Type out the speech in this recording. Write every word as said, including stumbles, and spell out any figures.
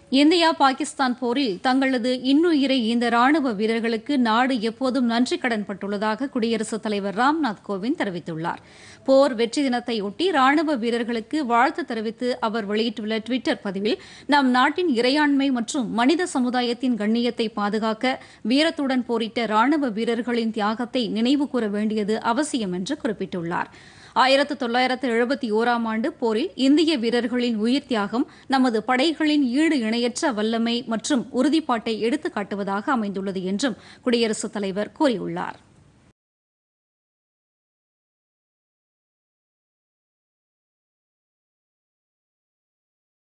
India Pakistan போரில் தங்களது இன்னுயிரை இந்த ராணுவ வீரர்களுக்கு நாடு எப்போதும் நன்றி கடன்பட்டுள்ளதாக குடியரசுத் தலைவர் ராம்நாத் கோவிந்த் தெரிவித்துள்ளார். போர் வெற்றி தினத்தையொட்டி ராணுவ வீரர்களுக்கு வாழ்த்து தெரிவித்து அவர் வெளியிட்டுள்ள டுவிட்டர் பதிவில், நம் நாட்டின் இறையாண்மை மற்றும் மனித சமுதாயத்தின் கண்ணியத்தை பாதுகாக்க வீரத்துடன் போரிட்ட ராணுவ வீரர்களின் தியாகத்தை நினைவுகூர வேண்டியது அவசியம் என்று குறிப்பிட்டுள்ளார். ஆயிரத்து தொள்ளாயிரத்து எழுபத்தி ஓராம் ஆண்டு போரில் இந்திய வீரர்களின் உயிர் தியாகம் நமது படைகளின் ஈடு இணையற்ற வல்லமை மற்றும் உறுதிப்பாட்டை எடுத்துக்காட்டுவதாக அமைந்துள்ளது என்றும் குடியரசுத் தலைவர் கூறியுள்ளார்.